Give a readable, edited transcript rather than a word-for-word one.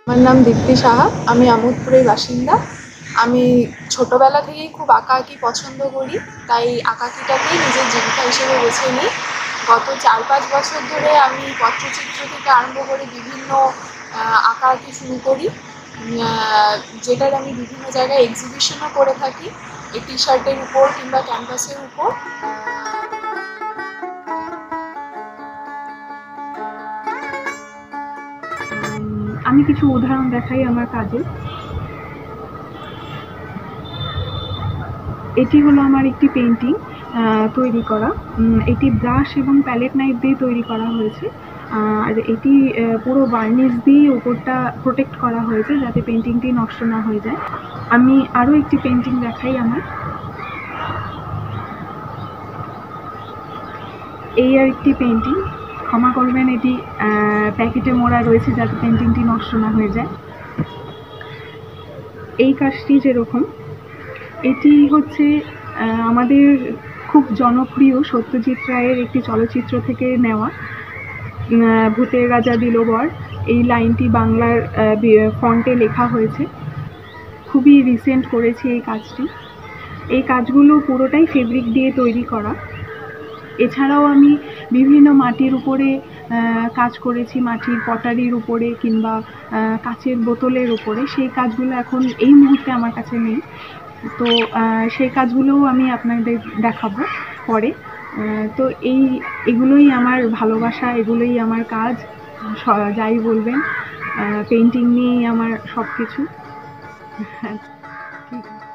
আমার নাম দীপ্তি সাহা। আমি আমোদপুরের বাসিন্দা। আমি ছোটোবেলা থেকেই খুব আঁকাআঁকি পছন্দ করি, তাই আঁকাআঁকিটাকেই নিজের জীবিকা হিসেবে বেছে নিই। গত 4-5 বছর ধরে আমি পটচিত্র থেকে আরম্ভ করে বিভিন্ন আঁকাআঁকি শুরু করি, যেটার আমি বিভিন্ন জায়গায় এক্সিবিশনও করে থাকি, এই টি শার্টের উপর কিংবা ক্যানভাসের উপর। আমি কিছু উদাহরণ দেখাই আমার কাজে। এটি হলো আমার একটি পেন্টিং তৈরি করা। এটি ব্রাশ এবং প্যালেট নাইফ দিয়ে তৈরি করা হয়েছে, আর এটি পুরো বার্নিশ দিয়ে উপরটা প্রোটেক্ট করা হয়েছে যাতে পেন্টিংটি নষ্ট না হয়ে যায়। আমি আরও একটি পেন্টিং দেখাই আমার। এই আর একটি পেন্টিং, ক্ষমা করবেন এটি প্যাকেটে মোড়া রয়েছে যাতে পেন্টিংটি নষ্ট না হয়ে যায়। এই কাজটি যেরকম, এটি হচ্ছে আমাদের খুব জনপ্রিয় সত্যজিৎ রায়ের একটি চলচ্চিত্র থেকে নেওয়া। ভূতের রাজা দিল বর, এই লাইনটি বাংলার ফন্টে লেখা হয়েছে। খুবই রিসেন্ট করেছি এই কাজটি। এই কাজগুলো পুরোটাই ফেব্রিক দিয়ে তৈরি করা। এছাড়াও আমি বিভিন্ন মাটির উপরে কাজ করেছি, মাটির পটারির উপরে কিংবা কাচের বোতলের উপরে। সেই কাজগুলো এখন এই মুহূর্তে আমার কাছে নেই, তো সেই কাজগুলোও আমি আপনাদের দেখাবো পরে। তো এগুলোই আমার ভালোবাসা, এগুলোই আমার কাজ, যাই বলবেন। পেন্টিং নিয়েই আমার সব কিছু। ঠিক আছে।